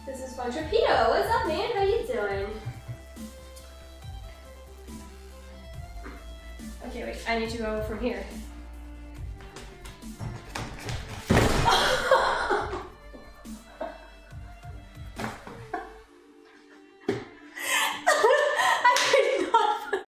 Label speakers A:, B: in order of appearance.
A: This is Fun Torpedo. What's up, man? How you doing? Okay, wait. I need to go from here.